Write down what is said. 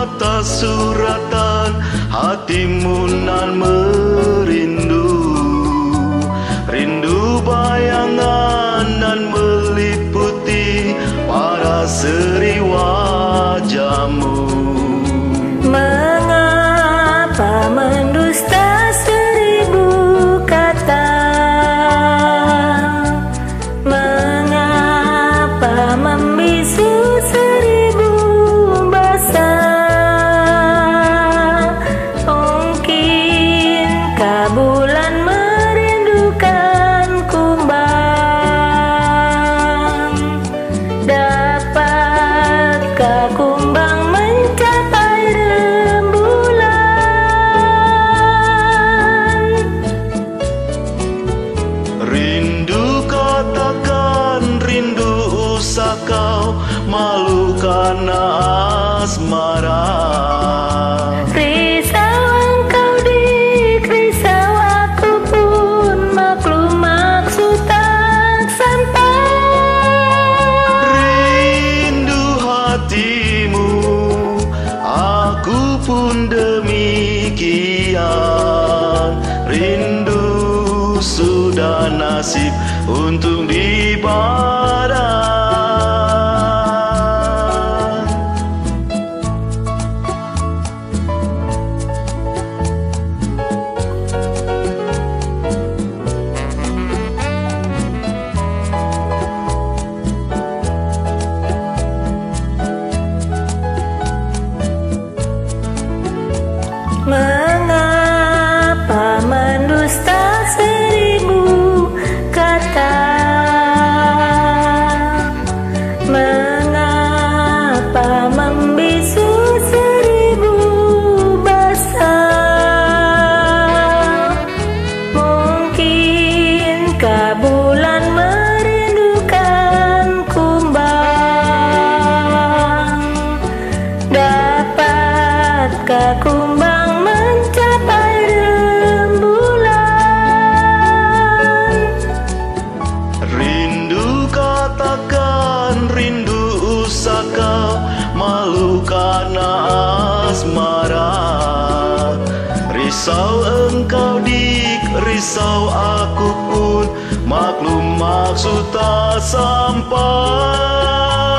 atas suratan hatimu nan merindu, rindu bayangan nan meliputi para seri wajahmu. Mengapa mendusta seribu kata? Mengapa membisu seribu bahasa? Mungkinkah bulan merindukan kumbang? Dapatkah kumbang mencapai rembulan? Rindu katakan, rindu usah kau malu karena asmara. Risau engkau dik, risau aku pun, maklum maksud tak sampai. Rindu hatimu, aku pun demikian. Rindu sudah nasib untuk dibadan. Mengapa mendusta seribu kata? Mengapa membisu seribu bahasa? Mungkinkah bulan merindukan kumbang? Dapatkah kumbang mencapai rembulan? Rindu katakan, rindu usah kau malu karena asmara. Risau engkau dik, risau aku pun, maklum maksud tak sampai.